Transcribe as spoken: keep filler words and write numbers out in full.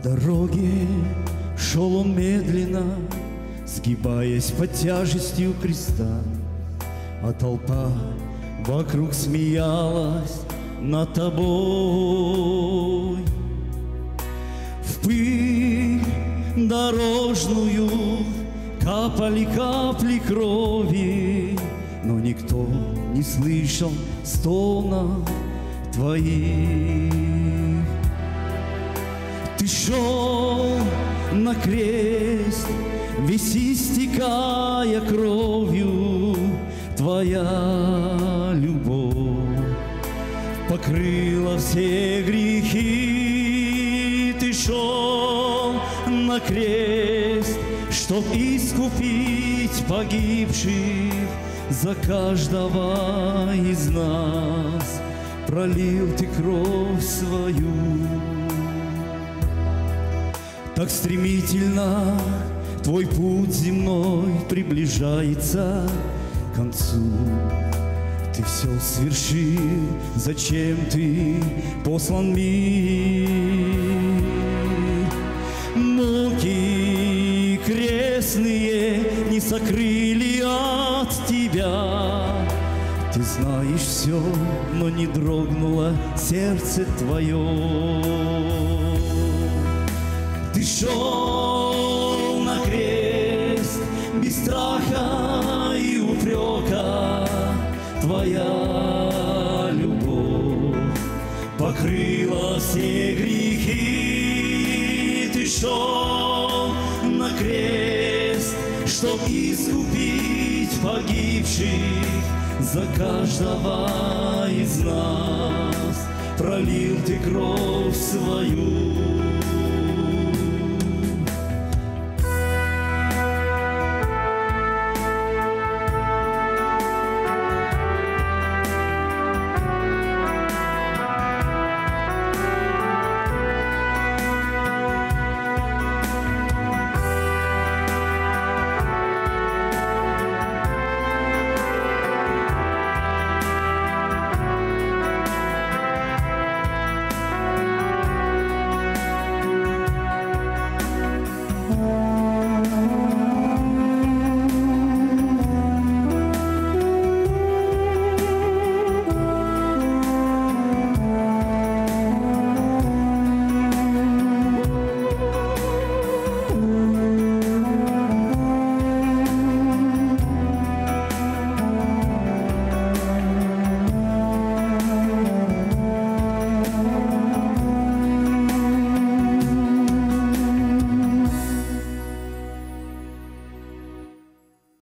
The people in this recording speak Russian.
дороге шел он медленно, сгибаясь под тяжестью креста, а толпа вокруг смеялась над тобой. В пыль дорожную капали капли крови, но никто не слышал стонов твоих. Ты шел на крест, весь истекая кровью, твоя любовь покрыла все грехи. Ты шел на крест, чтоб искупить погибших, за каждого из нас пролил ты кровь свою. Так стремительно твой путь земной приближается к концу. Ты все свершил, зачем ты послан в мир? Муки крестные не сокрыли от тебя. Ты знаешь все, но не дрогнуло сердце твое. Ты шел на крест без страха и упрека, твоя любовь покрыла все грехи. Ты шел на крест, чтоб искупить погибших, за каждого из нас пролил ты кровь свою.